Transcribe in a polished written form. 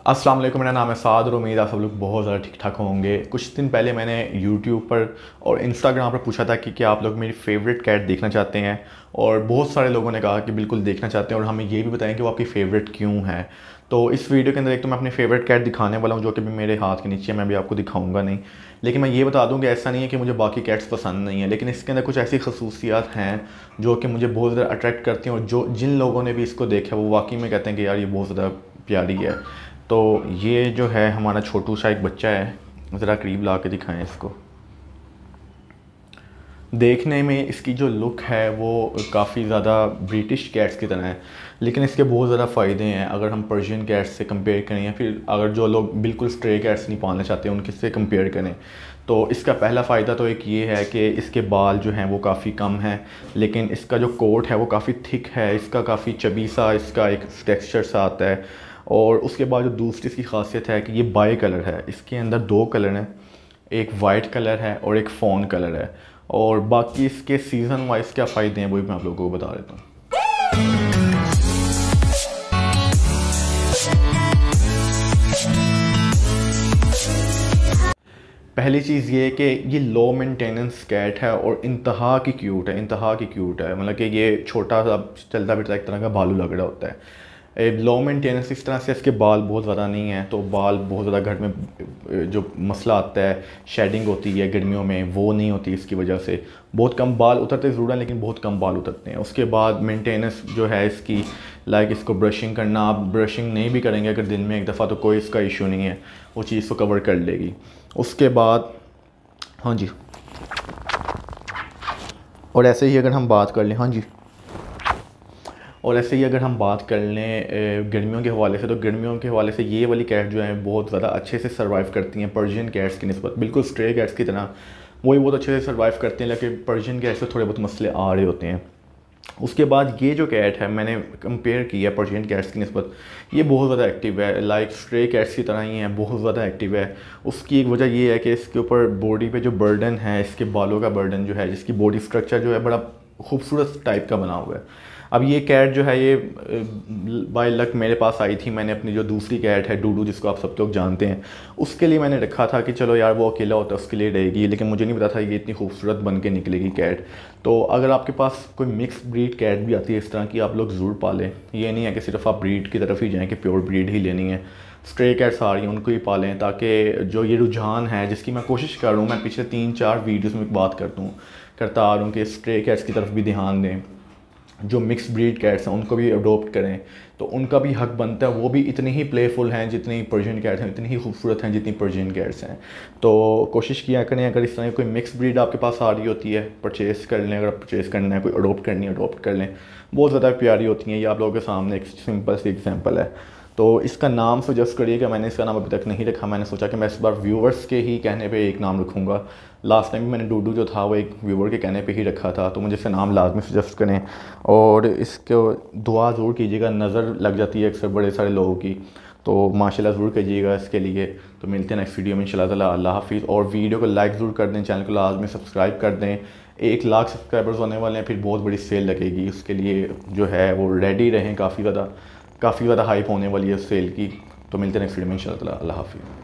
अस्सलाम वालेकुम, मेरा नाम है साद और उम्मीद आप सब लोग बहुत ज़्यादा ठीक ठाक होंगे। कुछ दिन पहले मैंने यूट्यूब पर और इंस्टाग्राम पर पूछा था कि क्या आप लोग मेरी फ़ेवरेट कैट देखना चाहते हैं, और बहुत सारे लोगों ने कहा कि बिल्कुल देखना चाहते हैं और हमें ये भी बताएं कि वो आपकी फ़ेवरेट क्यों है। तो इस वीडियो के अंदर एक तो मैं अपनी फ़ेवरेट कैट दिखाने वाला हूँ जो कि भी मेरे हाथ के नीचे है, मैं भी आपको दिखाऊँगा नहीं। लेकिन मैं ये बता दूँ कि ऐसा नहीं है कि मुझे बाकी कैट्स पसंद नहीं है, लेकिन इसके अंदर कुछ ऐसी खसूसियात हैं जो कि मुझे बहुत ज़्यादा अट्रैक्ट करती हैं, और जो जिन लोगों ने भी इसको देखा वो वाकई में कहते हैं कि यार ये बहुत ज़्यादा प्यारी है। तो ये जो है हमारा छोटू सा एक बच्चा है, ज़रा करीब ला के दिखाएं इसको। देखने में इसकी जो लुक है वो काफ़ी ज़्यादा ब्रिटिश कैट्स की तरह है, लेकिन इसके बहुत ज़्यादा फ़ायदे हैं अगर हम पर्शियन कैट्स से कंपेयर करें, या फिर अगर जो लोग बिल्कुल स्ट्रे कैट्स नहीं पालना चाहते उनके से कंपेयर करें। तो इसका पहला फ़ायदा तो एक ये है कि इसके बाल जो हैं वो काफ़ी कम हैं, लेकिन इसका जो कोट है वो काफ़ी थिक है, इसका काफ़ी चबी सा इसका एक टेक्सचर सा आता है। और उसके बाद जो दूसरी इसकी खासियत है कि ये बाई कलर है, इसके अंदर दो कलर हैं, एक वाइट कलर है और एक फ़ॉन कलर है। और बाकी इसके सीज़न वाइज क्या फ़ायदे हैं वो भी मैं आप लोगों को बता देता हूँ। पहली चीज़ ये कि ये लो मेंटेनेंस कैट है और इंतहा की क्यूट है, इंतहा की क्यूट है। मतलब कि ये छोटा सा चलता फिरता एक तरह का भालू लग रहा होता है। लो मेंटेनेंस इस तरह से इसके बाल बहुत ज़्यादा नहीं हैं, तो बाल बहुत ज़्यादा घर में जो मसला आता है, शेडिंग होती है गर्मियों में, वो नहीं होती इसकी वजह से। बहुत कम बाल उतरते ज़रूर हैं, लेकिन बहुत कम बाल उतरते हैं। उसके बाद मेंटेनेंस जो है इसकी, लाइक इसको ब्रशिंग करना, आप ब्रशिंग नहीं भी करेंगे अगर दिन में एक दफ़ा तो कोई इसका इशू नहीं है, वो चीज़ को कवर कर लेगी। उसके बाद हाँ जी, और ऐसे ही अगर हम बात कर लें, हाँ जी, और ऐसे ही अगर हम बात कर लें गर्मियों के हवाले से, तो गर्मियों के हवाले से ये वाली कैट जो है बहुत ज़्यादा अच्छे से सर्वाइव करती हैं पर्शियन कैट्स की निस्बत। बिल्कुल स्ट्रे कैट्स की तरह वही बहुत अच्छे से सर्वाइव करते हैं, लेकिन पर्शियन कैट्स से थोड़े बहुत मसले आ रहे होते हैं। उसके बाद ये जो कैट है मैंने कंपेयर किया पर्शियन कैट्स की निस्बत, ये बहुत ज़्यादा एक्टिव है, लाइक स्ट्रे कैट्स की तरह ही है, बहुत ज़्यादा एक्टिव है। उसकी एक वजह ये है कि इसके ऊपर बॉडी पे जो बर्डन है, इसके बालों का बर्डन जो है, जिसकी बॉडी स्ट्रक्चर जो है बड़ा खूबसूरत टाइप का बना हुआ है। अब ये कैट जो है ये बाय लक मेरे पास आई थी। मैंने अपनी जो दूसरी कैट है डूडू, जिसको आप सब लोग जानते हैं, उसके लिए मैंने रखा था कि चलो यार वो अकेला होता है उसके लिए रहेगी, लेकिन मुझे नहीं पता था ये इतनी खूबसूरत बन के निकलेगी कैट। तो अगर आपके पास कोई मिक्स ब्रीड कैट भी आती है इस तरह की, आप लोग ज़रूर पालें। ये नहीं है कि सिर्फ आप ब्रीड की तरफ ही जाएँ कि प्योर ब्रीड ही लेनी है। स्ट्रे कैट्स आ रही हैं उनको ही पालें, ताकि जो ये रुझान है जिसकी मैं कोशिश कर रहा हूँ, मैं पिछले 3-4 वीडियोज़ में बात करता आ रहा हूँ कि स्ट्रे कैट्स की तरफ भी ध्यान दें, जो मिक्स ब्रीड कैट्स हैं उनको भी अडोप्ट करें। तो उनका भी हक बनता है, वो भी इतनी ही प्लेफुल हैं जितनी पर्शियन कैट्स हैं, इतनी ही खूबसूरत हैं जितनी पर्शियन कैट्स हैं। तो कोशिश किया करें अगर इस तरह की कोई मिक्स ब्रीड आपके पास आ रही होती है, परचेज़ कर लें। अगर परचेज़ करना है, कोई अडोप्ट करनी है, अडोप्ट कर लें, बहुत ज़्यादा प्यारी होती हैं। ये आप लोगों के सामने एक सिंपल सी एग्जांपल है। तो इसका नाम सजेस्ट करिएगा, मैंने इसका नाम अभी तक नहीं रखा। मैंने सोचा कि मैं इस बार व्यूवर्स के ही कहने पे एक नाम रखूँगा। लास्ट टाइम भी मैंने डूडू जो था वो एक व्यूवर के कहने पे ही रखा था, तो मुझे इसका नाम लाजमी सजेस्ट करें। और इसको दुआ ज़रूर कीजिएगा, नज़र लग जाती है अक्सर बड़े सारे लोगों की, तो माशाल्लाह ज़रूर कीजिएगा इसके लिए। तो मिलते हैं नेक्स्ट वीडियो में इंशाल्लाह ताला। अल्लाह हाफ़िज़। और वीडियो को लाइक ज़रूर कर दें, चैनल को लाजमी सब्सक्राइब कर दें। 1 लाख सब्सक्राइबर्स होने वाले हैं, फिर बहुत बड़ी सेल लगेगी, उसके लिए जो है वो रेडी रहें। काफ़ी ज़्यादा हाइप होने वाली है उस सेल की। तो मिलते हैं नेक्स्ट वीडियो में इंशाल्लाह ताला। अल्लाह हाफ़िज़।